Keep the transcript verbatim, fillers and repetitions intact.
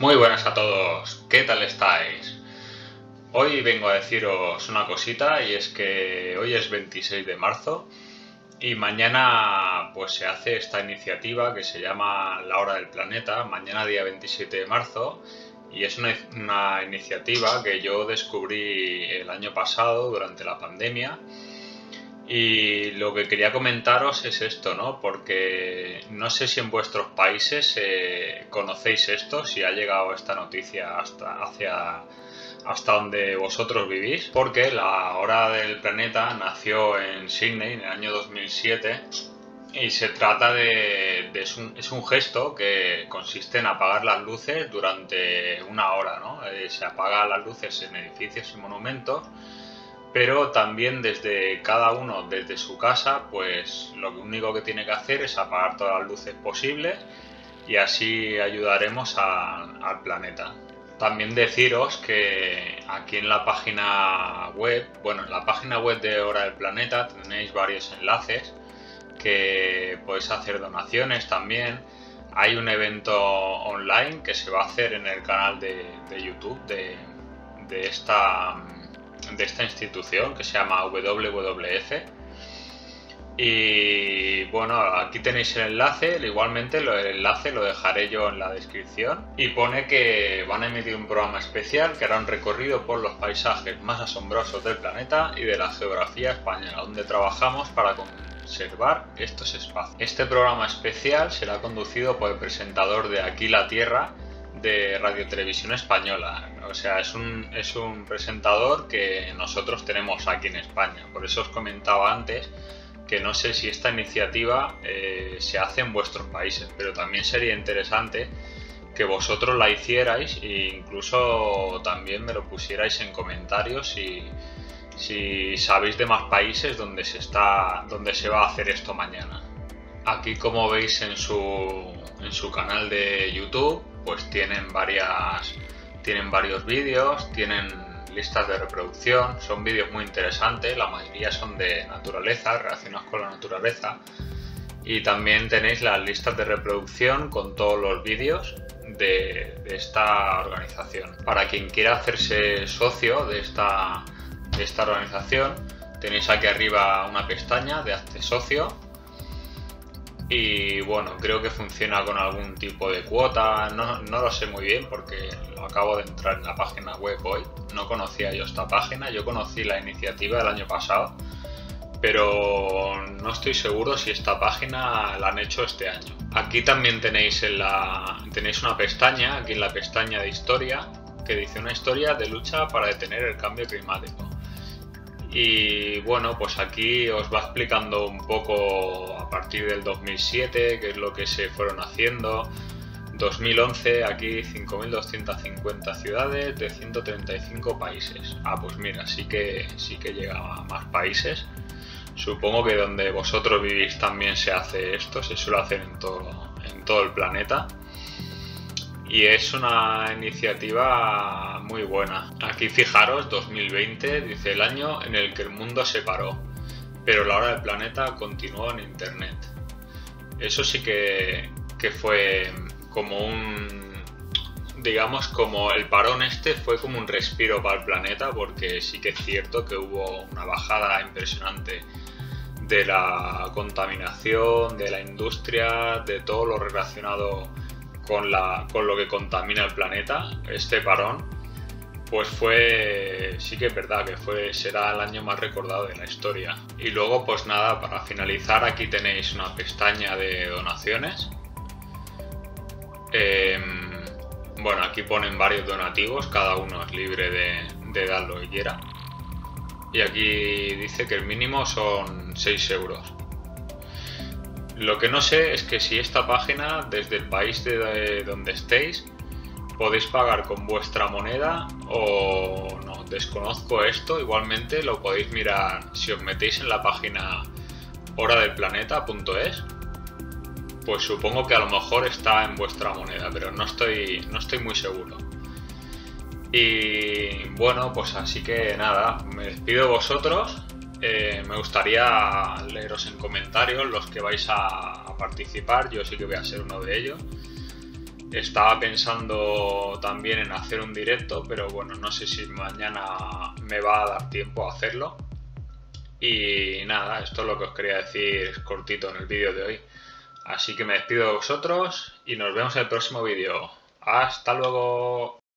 Muy buenas a todos, ¿qué tal estáis? Hoy vengo a deciros una cosita y es que hoy es veintiséis de marzo y mañana pues se hace esta iniciativa que se llama La Hora del Planeta, mañana día veintisiete de marzo, y es una, una iniciativa que yo descubrí el año pasado durante la pandemia. Y lo que quería comentaros es esto, ¿no? Porque no sé si en vuestros países eh, conocéis esto, si ha llegado esta noticia hasta, hacia, hasta donde vosotros vivís, porque la Hora del Planeta nació en Sydney en el año dos mil siete y se trata de, de es, un, es un gesto que consiste en apagar las luces durante una hora, ¿no? Eh, se apagan las luces en edificios y monumentos, pero también desde cada uno, desde su casa, pues lo único que tiene que hacer es apagar todas las luces posibles y así ayudaremos a, al planeta. También deciros que aquí en la página web, bueno, en la página web de Hora del Planeta tenéis varios enlaces que podéis hacer donaciones también. Hay un evento online que se va a hacer en el canal de, de YouTube de, de esta... de esta institución que se llama W W F, y bueno, aquí tenéis el enlace. Igualmente el enlace lo dejaré yo en la descripción, y pone que van a emitir un programa especial que hará un recorrido por los paisajes más asombrosos del planeta y de la geografía española, donde trabajamos para conservar estos espacios. Este programa especial será conducido por el presentador de Aquí la Tierra de Radio Televisión Española. O sea, es un, es un presentador que nosotros tenemos aquí en España. Por eso os comentaba antes que no sé si esta iniciativa eh, se hace en vuestros países, pero también sería interesante que vosotros la hicierais e incluso también me lo pusierais en comentarios si, si sabéis de más países donde se, está, donde se va a hacer esto mañana. Aquí, como veis en su, en su canal de YouTube, pues tienen varias tienen varios vídeos, tienen listas de reproducción, son vídeos muy interesantes, la mayoría son de naturaleza, relacionados con la naturaleza, y también tenéis las listas de reproducción con todos los vídeos de, de esta organización. Para quien quiera hacerse socio de esta, de esta organización, tenéis aquí arriba una pestaña de hazte socio. Y bueno, creo que funciona con algún tipo de cuota, no, no lo sé muy bien porque lo acabo de entrar en la página web hoy, no conocía yo esta página, yo conocí la iniciativa el año pasado, pero no estoy seguro si esta página la han hecho este año. Aquí también tenéis, en la, tenéis una pestaña, aquí en la pestaña de historia, que dice una historia de lucha para detener el cambio climático. Y bueno, pues aquí os va explicando un poco a partir del dos mil siete qué es lo que se fueron haciendo. dos mil once, aquí cinco mil doscientas cincuenta ciudades de ciento treinta y cinco países. Ah, pues mira, sí que, sí que llega a más países. Supongo que donde vosotros vivís también se hace esto, se suele hacer en todo, en todo el planeta. Y es una iniciativa muy buena. Aquí fijaros, dos mil veinte, dice el año en el que el mundo se paró, pero la Hora del Planeta continuó en internet. Eso sí que, que fue como un, digamos, como el parón este fue como un respiro para el planeta, porque sí que es cierto que hubo una bajada impresionante de la contaminación, de la industria, de todo lo relacionado Con, la, con lo que contamina el planeta. Este parón pues fue, sí que es verdad que fue, será el año más recordado de la historia. Y luego pues nada, para finalizar aquí tenéis una pestaña de donaciones. Eh, bueno, aquí ponen varios donativos, cada uno es libre de, de dar lo que quiera. Y aquí dice que el mínimo son seis euros. Lo que no sé es que si esta página, desde el país de donde estéis, podéis pagar con vuestra moneda o no. Desconozco esto, igualmente lo podéis mirar si os metéis en la página hora del planeta punto es. Pues supongo que a lo mejor está en vuestra moneda, pero no estoy, no estoy muy seguro. Y bueno, pues así que nada, me despido de vosotros. Eh, me gustaría leeros en comentarios los que vais a, a participar, yo sí que voy a ser uno de ellos. Estaba pensando también en hacer un directo, pero bueno, no sé si mañana me va a dar tiempo a hacerlo. Y nada, esto es lo que os quería decir cortito en el vídeo de hoy. Así que me despido de vosotros y nos vemos en el próximo vídeo. ¡Hasta luego!